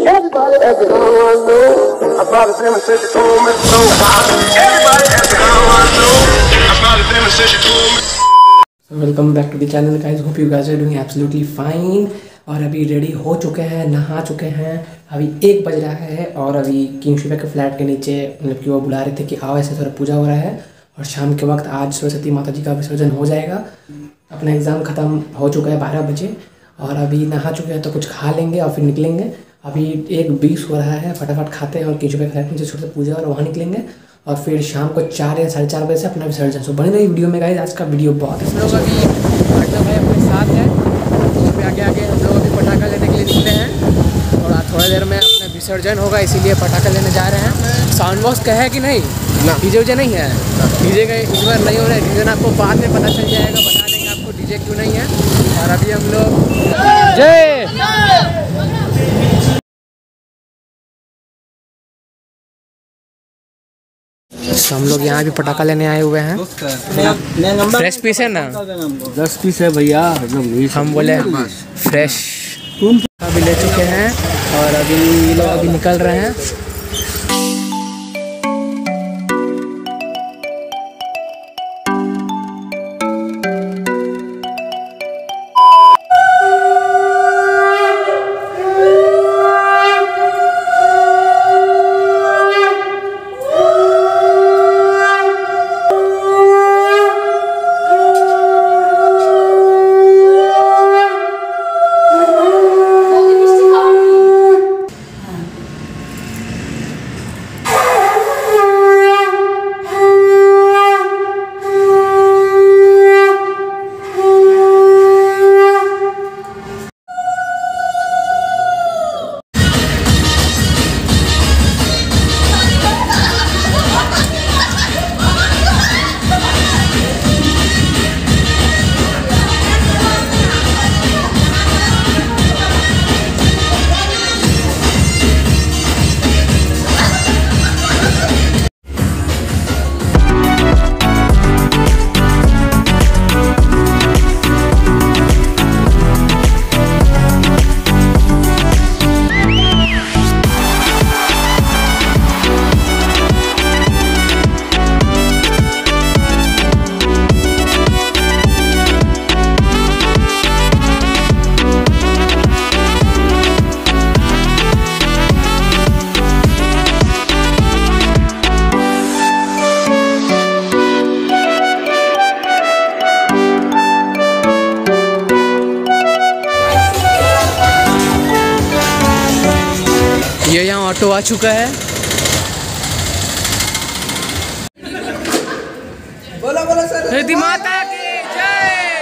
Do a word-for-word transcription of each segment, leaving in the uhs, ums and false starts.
Everybody at the house know about the famous since you told me so. Everybody at the house know about the famous since you told me. So welcome back to the channel guys. Hope you guys are doing absolutely fine. और अभी ready हो चुके हैं, नहा चुके हैं। अभी एक बज रहा है और अभी किंग शिवा के फ्लैट के नीचे मतलब कि वो बुला रहे थे कि आओ, ऐसे थोड़ा पूजा हो रहा है। और शाम के वक्त आज सरस्वती माता जी का विसर्जन हो जाएगा। अपना एग्ज़ाम ख़त्म हो चुका है बारह बजे और अभी नहा चुके हैं तो कुछ खा लेंगे और फिर निकलेंगे। अभी एक बीस हो रहा है, फटाफट खाते हैं और किंग शिवा के फ्लैट नीचे छोटे पूजा और वहाँ निकलेंगे और फिर शाम को चार या साढ़े चार बजे से अपना विसर्जन। सो बने रही वीडियो में गाइस, आज का वीडियो बहुत हम लोग अभी पार्टनर भाई अपने साथ है, तो आगे आगे हम लोग अभी पटाखा लेने के लिए निकले हैं और आज थोड़ी देर में अपना विसर्जन होगा, इसीलिए पटाखा लेने जा रहे हैं। साउंड बॉक्स का है कि नहीं? डीजे उजे नहीं है, डीजे का इस बार नहीं हो रहा है। डीजे आपको बाद में पता चल जाएगा, बता देंगे आपको डीजे क्यों नहीं है। और अभी हम लोग जय तो हम लोग यहाँ भी पटाखा लेने आए हुए हैं। फ्रेश पीस है ना? दस पीस है भैया। हम बोले फ्रेश अभी ले चुके हैं और अभी लोग अभी निकल रहे हैं। ये यहाँ ऑटो आ चुका है। बोलो बोलो सरस्वती माता की जय।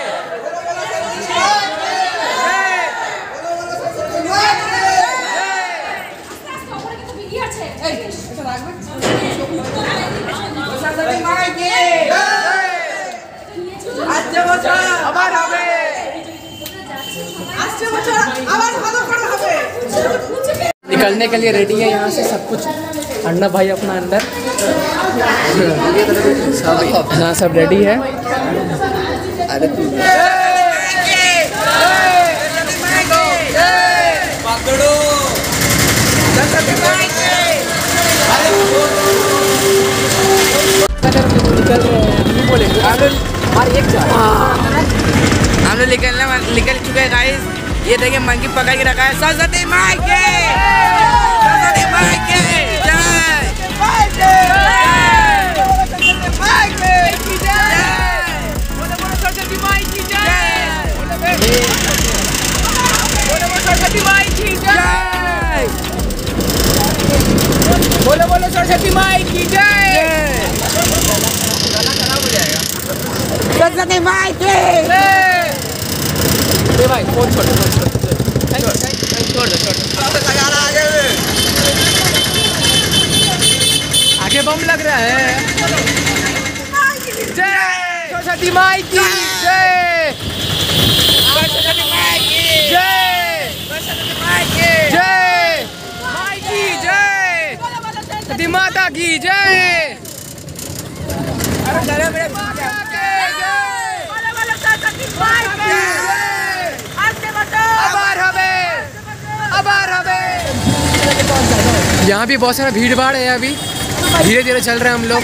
निकलने के लिए रेडी है यहाँ से सब कुछ। अन्ना भाई अपना अंदर सब हाँ सब रेडी है। हम लोग निकलने निकल चुके हैं गाइस। ये देखिए मंकी पकड़ के रखा है। सरस्वती माई के सरस्वती माई के जय सरस्वती माई की जय सरस्वती माई की जय बोलो बोलो सरस्वती माई की जय। खराब हो जाएगा। सरस्वती माई की भाई फोन छोड़ फोन छोड़ छोड़ छोड़ दो छोड़ दो आगे बम लग रहा है। जय सरस्वती माई की जय सरस्वती माई की जय सरस्वती माई की जय माई की जय सरस्वती माता की जय। अरे मेरे माता की जय बोलो बोलो सरस्वती माई की जय। आबार हवे आबार हवे यहाँ भी बहुत सारा भीड़ भाड़ है अभी, धीरे धीरे चल रहे हैं हम लोग।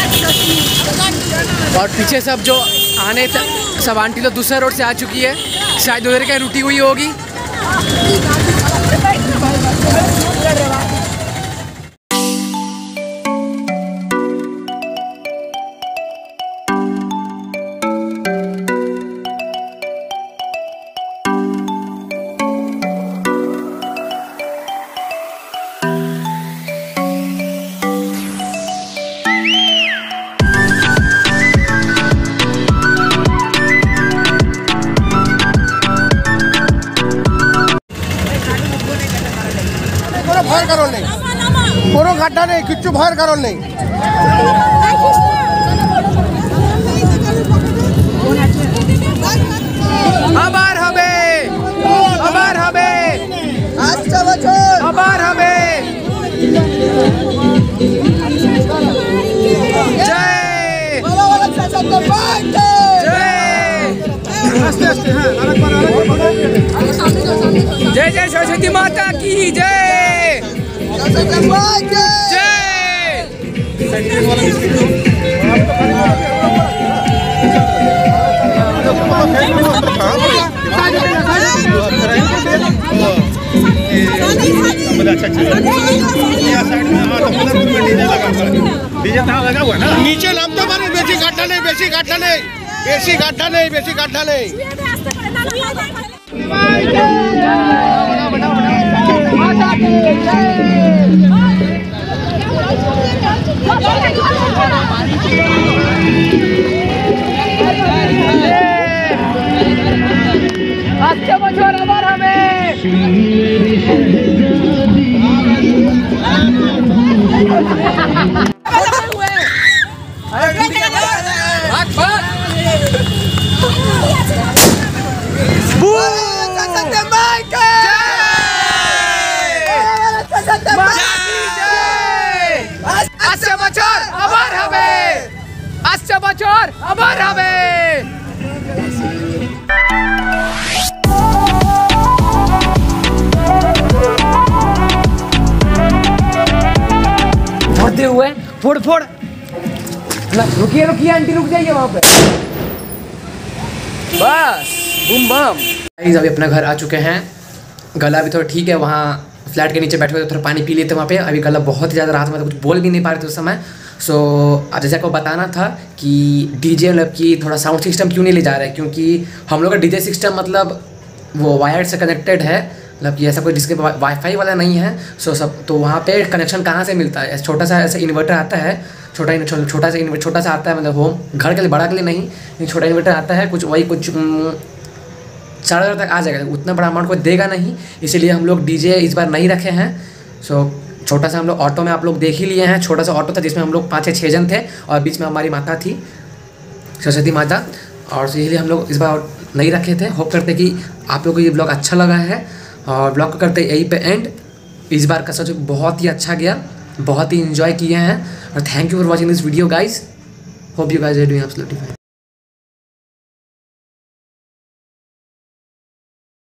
और पीछे सब जो आने तक सब आंटी लोग दूसरा रोड से आ चुकी है, शायद उधर क्या रुकी हुई होगी। ভয়ের কারণ নেই, কোনো ঘাটটা নেই, কিচ্ছু ভয়ের কারণ নেই। আবার হবে, আবার হবে, আচ্ছা বছর আবার হবে। জয় বলো বলো সরস্বতী মাতা জয়, আস্তে আস্তে হ্যাঁ আরেকবার আরেকবার जय जय सरस्वती माता की जय, সরস্বতী মাতা नीचे नामते पारे, बेसी गाड्डा नहीं, बेसी गाड्डा नहीं, बेसी गाड्डा नहीं, बेसी गाड्डा नहीं। আজকে বছর আবার হবে। আজকে বছর আবার হবে, আজকে বছর আবার হবে। फोड़ते हुए फोड़ फोड़, रुकिए रुकिए आंटी, रुक जाइए वहाँ पे, बस बूम बम। अभी अपना घर आ चुके हैं, गला भी थोड़ा ठीक है, वहाँ फ्लैट के नीचे बैठे हुए थोड़ा पानी पी लेते वहाँ पे। अभी गला बहुत ही ज़्यादा रात में तो कुछ बोल भी नहीं पा रहे थे उस समय। सो अब जैसे को बताना था कि डीजे मतलब कि थोड़ा साउंड सिस्टम क्यों नहीं ले जा रहा है, क्योंकि हम लोग का डीजे सिस्टम मतलब वो वायर से कनेक्टेड है, मतलब कि ऐसा कोई जिसके वाईफाई वाला नहीं है। सो सब तो वहाँ पे कनेक्शन कहाँ से मिलता है, छोटा सा ऐसा इन्वर्टर आता है, छोटा छोटा सा छोटा सा आता है, मतलब होम घर के लिए, बड़ा के लिए नहीं, लेकिन छोटा इन्वर्टर आता है, कुछ वही कुछ चार हज़ार तक आ जाएगा, उतना बड़ा अमाउंट कोई देगा नहीं, इसीलिए हम लोग डीजे इस बार नहीं रखे हैं। सो छोटा सा हम लोग ऑटो में आप लोग देख ही लिए हैं, छोटा सा ऑटो था जिसमें हम लोग पाँच छः छः जन थे और बीच में हमारी माता थी सरस्वती माता, और इसीलिए हम लोग इस बार नहीं रखे थे। होप करते कि आप लोगों को ये ब्लॉग अच्छा लगा है, और ब्लॉग को करते यहीं पे एंड। इस बार का सच बहुत ही अच्छा गया, बहुत ही इन्जॉय किए हैं, और thank you for watching this video guys. Hope you guys are doing absolutely fine.